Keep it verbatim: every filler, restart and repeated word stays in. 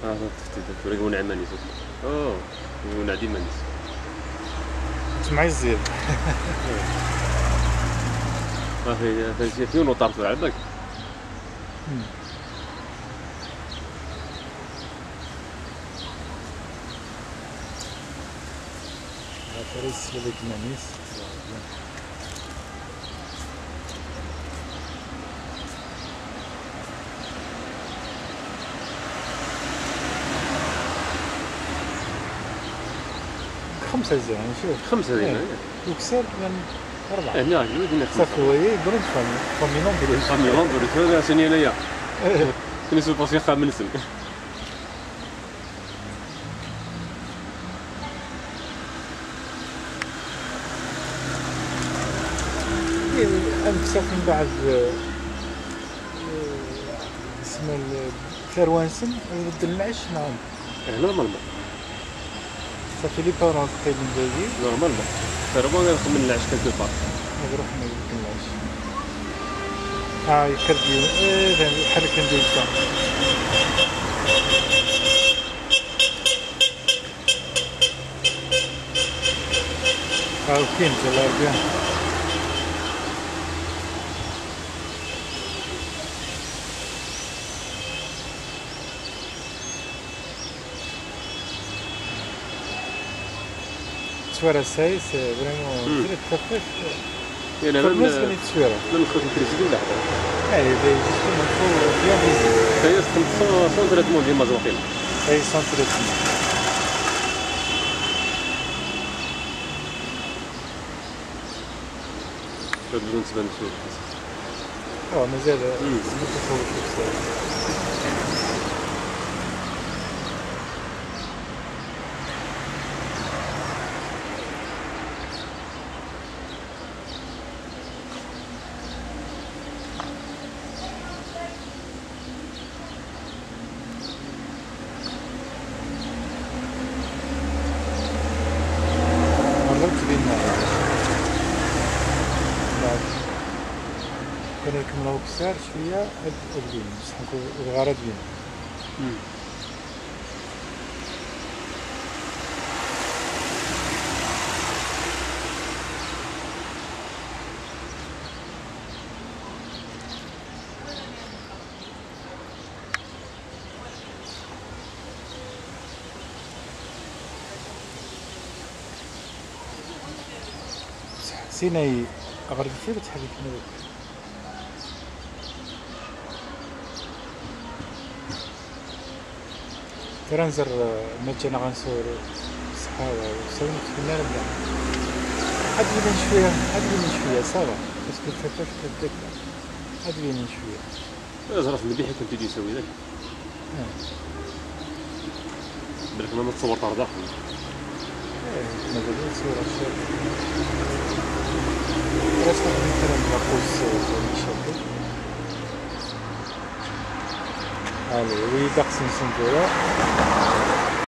اه تفتيت ولكن ونعم نيس اوه ونعدي مانيس تسمعي الزير ما في في في نوطار في عندك فريس لبيك مانيس خمسة زين شوف خمسة ديال وكسر من أربعة هنا عجبني هنا صافي هو يبرد فامي فامي نومبر فامي نومبر هذا سني انايا كني سو باسي خامن سن أنكسر من بعد اسمه الثروانسن ضد النعش نعم نورمالمون صافي لي بارون قريبين دايرين نورمالمون فريمون غنخمم العش كالكو بار نروح ضد النعش ها يكردي ايه حرك ندير تا ها فين الله يرضيها التصويره ساي سي فريمون درت تخفيف يعني انا بالنسبه للتصويره من الخوت الكريسيدي ولا حدا اي دي جوستومون فو بيان فيزيبل هي خمسة تريتمون ديال مازوقين اي سنتريتمون بدون تبان شويه اه مازال ما تصورش بزاف كان يكملوا كسار شويه البين بصح الغرض بين سيناي أغرب فيه بتحبي كنوك ترانزر مجانا غنصور صحابة وسوينا تفنان بلا هاد بين شوية هاد بين شوية صافا باسكو الفتاة كتبدك هاد بين شوية زرف المليح كنت تجي يسوي ذاك بالك ما تصور طار داخل ما بديت تصور الشاب راسنا مثلا نقص مشاكل allez oui personne s'en va